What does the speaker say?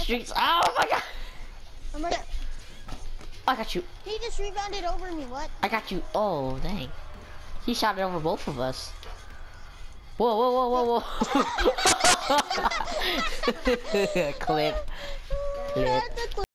streets. Oh my god! I'm gonna. I got you. He just rebounded over me. What? I got you. Oh dang! He shot it over both of us. Whoa, whoa, whoa, whoa, whoa! Clip. Clip.